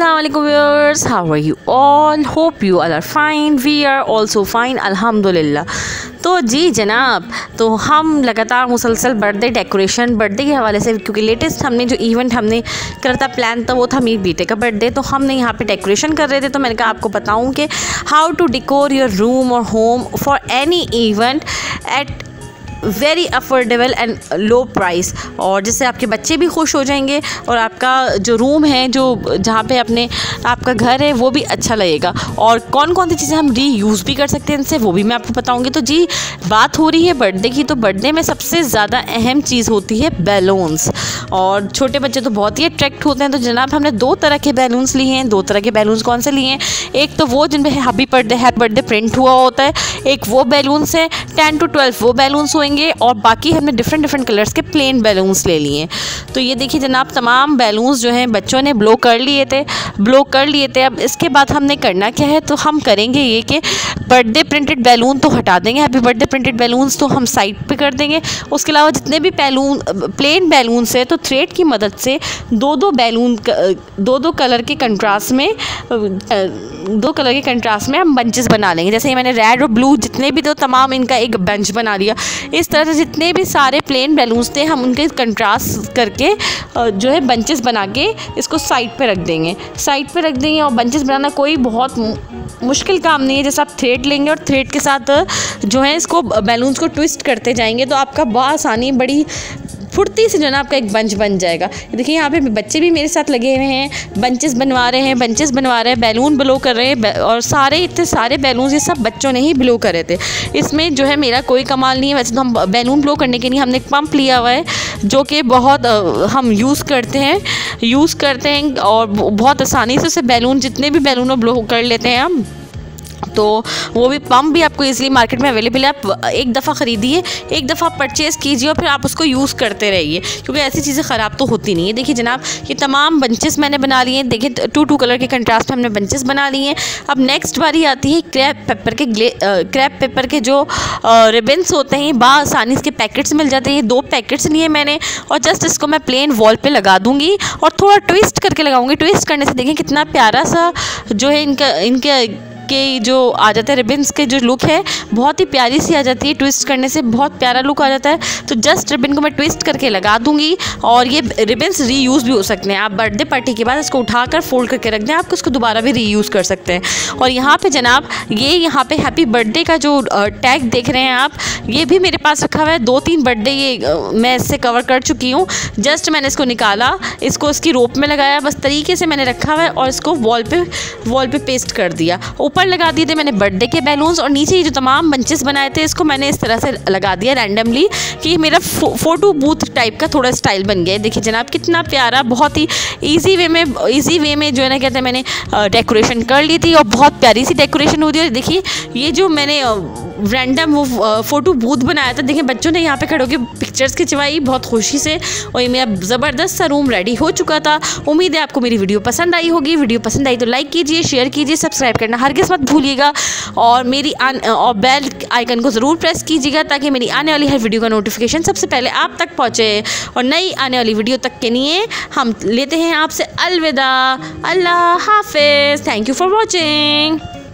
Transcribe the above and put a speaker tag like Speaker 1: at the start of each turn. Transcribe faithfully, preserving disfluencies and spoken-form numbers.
Speaker 1: Assalamualaikum viewers, how are you all? Hope you all are fine. We are also fine, अल्हम्दुलिल्लाह। तो जी जनाब, तो हम लगातार मुसलसल बर्थडे डेकोरेशन बर्थडे के हवाले से, क्योंकि लेटेस्ट हमने जो इवेंट हमने करा था प्लान था वो था मेरी बेटे का बर्थडे, तो हमने यहाँ पे डेकोरेशन कर रहे थे। तो मैंने कहा आपको बताऊँ कि how to decor your room और home for any event at very affordable and low price, और जिससे आपके बच्चे भी खुश हो जाएंगे और आपका जो रूम है, जो जहाँ पे अपने आपका घर है, वो भी अच्छा लगेगा। और कौन कौन सी चीज़ें हम री यूज़ भी कर सकते हैं इनसे, वो भी मैं आपको बताऊँगी। तो जी बात हो रही है बर्थडे की, तो बर्थडे में सबसे ज़्यादा अहम चीज़ होती है बैलून्स, और छोटे बच्चे तो बहुत ही अट्रैक्ट होते हैं। तो जनाब हमने दो तरह के बैलून्स लिए हैं। दो तरह के बैलून्स कौन से लिए हैं? एक तो वो जिनमें happy birthday happy birthday print हुआ होता है, एक वो बैलून्स है टेन टू ट्वेल्व वो बैलून्स होंगे, और बाकी हमने डिफरेंट डिफरेंट कलर्स के प्लेन बैलून्स ले लिए। तो ये देखिए जनाब, तमाम बैलून्स जो हैं बच्चों ने ब्लो कर लिए थे ब्लो कर लिए थे अब इसके बाद हमने करना क्या है, तो हम करेंगे ये कि बर्थडे प्रिंटेड बैलून तो हटा देंगे, हैप्पी बर्थडे प्रिंटेड बैलून्स तो हम साइड पे कर देंगे। उसके अलावा जितने भी बैलून प्लेन बैलून्स है, तो थ्रेड की मदद से दो दो बैलून दो दो कलर के कंट्रास्ट में दो कलर के कंट्रास्ट में हम बंचेस बना लेंगे। जैसे ये मैंने रेड और ब्लू जितने भी, तो तमाम इनका एक बंच बना लिया। इस तरह से जितने भी सारे प्लेन बैलून्स थे हम उनके कंट्रास्ट करके जो है बंचेस बना के इसको साइड पे रख देंगे साइड पे रख देंगे और बंचेस बनाना कोई बहुत मुश्किल काम नहीं है। जैसे आप थ्रेड लेंगे और थ्रेड के साथ जो है इसको बैलून्स को ट्विस्ट करते जाएंगे, तो आपका बआसानी बड़ी फुर्ती से जो है ना आपका एक बंच बन जाएगा। देखिए यहाँ पे बच्चे भी मेरे साथ लगे हुए हैं, बंचेस बनवा रहे हैं बंचेस बनवा रहे हैं बैलून ब्लो कर रहे हैं, और सारे इतने सारे बैलून्स ये सब बच्चों ने ही ब्लो करे थे। इसमें जो है मेरा कोई कमाल नहीं है। वैसे तो हम बैलून ब्लो करने के लिए हमने एक पंप लिया हुआ है, जो कि बहुत हम यूज़ करते हैं यूज़ करते हैं और बहुत आसानी से उसे बैलून जितने भी बैलून ब्लो कर लेते हैं हम। तो वो भी पंप भी आपको इजीली मार्केट में अवेलेबल है। आप एक दफ़ा ख़रीदिए, एक दफ़ा परचेज़ कीजिए और फिर आप उसको यूज़ करते रहिए, क्योंकि ऐसी चीज़ें ख़राब तो होती नहीं है। देखिए जनाब, ये तमाम बंचेस मैंने बना लिए हैं। देखिए टू टू कलर के कंट्रास्ट में हमने बंचेस बना लिए हैं। अब नेक्स्ट बारी आती है क्रैप पेपर के ग्ले क्रैप पेपर के जो रिबन्स होते हैं, बआसानी इसके पैकेट्स मिल जाते हैं। दो पैकेट्स लिए मैंने, और जस्ट इसको मैं प्लेन वॉल पर लगा दूँगी और थोड़ा ट्विस्ट करके लगाऊँगी। ट्विस्ट करने से देखिए कितना प्यारा सा जो है इनका इनके के जो आ जाता है रिबन्स के जो लुक है, बहुत ही प्यारी सी आ जाती है। ट्विस्ट करने से बहुत प्यारा लुक आ जाता है। तो जस्ट रिबन को मैं ट्विस्ट करके लगा दूंगी, और ये रिबन्स रीयूज़ भी हो सकते हैं। आप बर्थडे पार्टी के बाद इसको उठाकर फोल्ड करके रख दें, आप उसको दोबारा भी रीयूज़ कर सकते हैं। और यहाँ पे जनाब ये यहाँ पे हैप्पी बर्थडे का जो टैग देख रहे हैं आप, ये भी मेरे पास रखा हुआ है। दो तीन बर्थडे ये मैं इससे कवर कर चुकी हूँ। जस्ट मैंने इसको निकाला, इसको इसकी रोप में लगाया, बस तरीके से मैंने रखा हुआ है, और इसको वॉल पे वॉल पे पेस्ट कर दिया। ऊपर लगा दिए थे मैंने बर्थडे के बैलून्स, और नीचे ये जो तमाम बंचेस बनाए थे इसको मैंने इस तरह से लगा दिया रैंडमली, कि मेरा फो, फोटो बूथ टाइप का थोड़ा स्टाइल बन गया। देखिए जनाब कितना प्यारा, बहुत ही इजी वे में इजी वे में जो है ना कहते हैं मैंने डेकोरेशन कर ली थी, और बहुत प्यारी सी डेकोरेशन हुई थी। और देखिए ये जो मैंने रैंडम वो फ़ोटो बूथ बनाया था, देखिए बच्चों ने यहाँ पे खड़े होकर पिक्चर्स खिंचवाई बहुत खुशी से, और ये मेरा ज़बरदस्त सा रूम रेडी हो चुका था। उम्मीद है आपको मेरी वीडियो पसंद आई होगी। वीडियो पसंद आई तो लाइक कीजिए, शेयर कीजिए, सब्सक्राइब करना हरगिज़ मत भूलिएगा, और मेरी आन, और बेल आइकन को ज़रूर प्रेस कीजिएगा, ताकि मेरी आने वाली हर वीडियो का नोटिफिकेशन सबसे पहले आप तक पहुँचे। और नई आने वाली वीडियो तक के लिए हम लेते हैं आपसे अलविदा। अल्लाह हाफिज़। Thank you for watching.